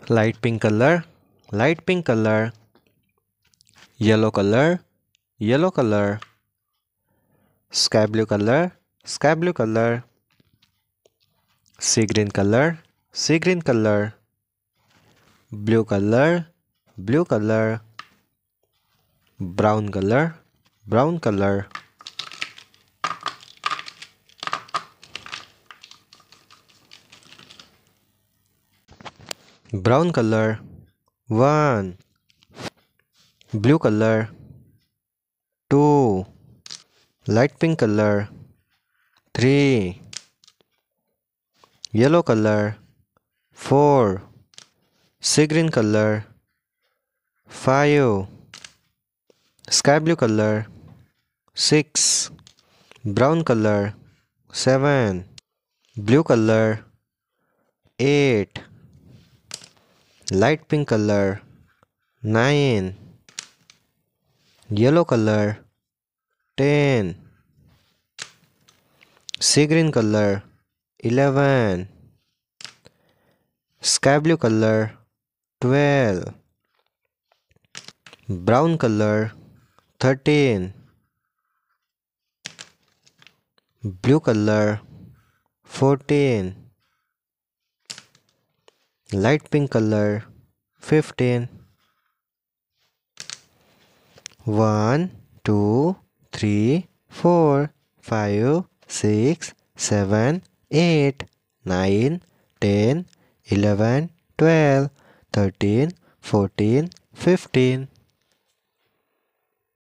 light pink color, light pink color, yellow color, yellow color, sky blue color, sky blue color, sea green color, sea green color, blue color, blue color, brown color, brown color, brown color, 1, blue color, 2, light pink color, 3, yellow color, 4, sea green color, 5, sky blue color, 6, brown color, 7, blue color, 8, light pink color, 9, yellow color, 10, sea green color, 11, sky blue color, 12, brown color, 13, blue color, 14, light pink color, 15. 1, 2, 3, 4, 5, 6, 7, 8, 9, 10, 11, 12, 13, 14, 15.